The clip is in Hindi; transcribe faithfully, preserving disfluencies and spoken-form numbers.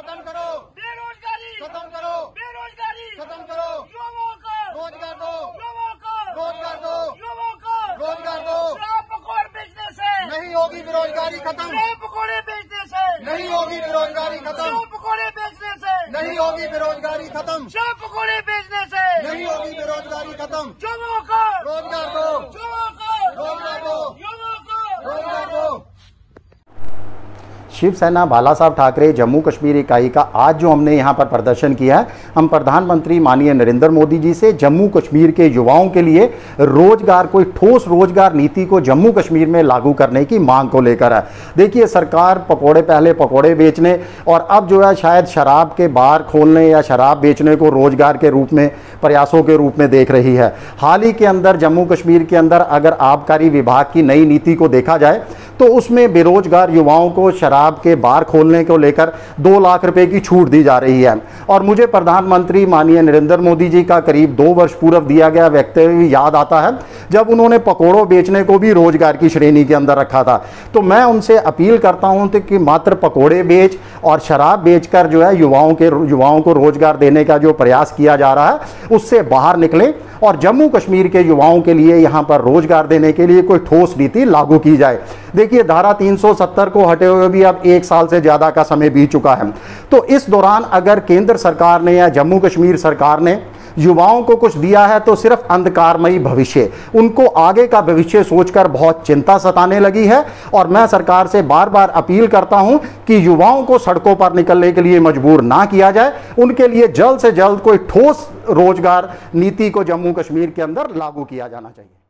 खत्म करो, बेरोजगारी खत्म करो, बेरोजगारी खत्म करो, युवाओं को रोजगार दो, युवाओं को रोजगार दो, युवाओं को रोजगार दो। शराब पकौड़े बेचने से नहीं होगी बेरोजगारी खत्म, शराब पकौड़े बेचने से नहीं होगी बेरोजगारी खत्म, शराब पकौड़े बेचने से नहीं होगी बेरोजगारी खत्म, शराब पकौड़े बेचने से नहीं होगी बेरोजगारी खत्म। युवाओं को रोजगार दो, युवाओं को रोजगार दो, युवाओं को रोजगार दो। शिवसेना बाला साहब ठाकरे जम्मू कश्मीर इकाई का आज जो हमने यहाँ पर प्रदर्शन किया है, हम प्रधानमंत्री माननीय नरेंद्र मोदी जी से जम्मू कश्मीर के युवाओं के लिए रोजगार, कोई ठोस रोजगार नीति को जम्मू कश्मीर में लागू करने की मांग को लेकर है। देखिए, सरकार पकोड़े पहले पकोड़े बेचने और अब जो है शायद शराब के बार खोलने या शराब बेचने को रोजगार के रूप में, प्रयासों के रूप में देख रही है। हाल ही के अंदर जम्मू कश्मीर के अंदर अगर आबकारी विभाग की नई नीति को देखा जाए तो उसमें बेरोजगार युवाओं को शराब के बार खोलने को लेकर दो लाख रुपए की छूट दी जा रही है। और मुझे प्रधानमंत्री माननीय नरेंद्र मोदी जी का करीब दो वर्ष पूर्व दिया गया वक्तव्य याद आता है, जब उन्होंने पकोड़ों बेचने को भी रोजगार की श्रेणी के अंदर रखा था। तो मैं उनसे अपील करता हूं कि मात्र पकोड़े बेच और शराब बेचकर जो है युवाओं के युवाओं को रोजगार देने का जो प्रयास किया जा रहा है उससे बाहर निकलें और जम्मू कश्मीर के युवाओं के लिए यहां पर रोजगार देने के लिए कोई ठोस नीति लागू की जाए। देखिए, धारा तीन सौ सत्तर को हटे हुए भी अब एक साल से ज्यादा का समय बीत चुका है। तो इस दौरान अगर केंद्र सरकार ने या जम्मू कश्मीर सरकार ने युवाओं को कुछ दिया है तो सिर्फ अंधकारमयी भविष्य, उनको आगे का भविष्य सोचकर बहुत चिंता सताने लगी है। और मैं सरकार से बार बार अपील करता हूं कि युवाओं को सड़कों पर निकलने के लिए मजबूर ना किया जाए, उनके लिए जल्द से जल्द कोई ठोस रोजगार नीति को जम्मू कश्मीर के अंदर लागू किया जाना चाहिए।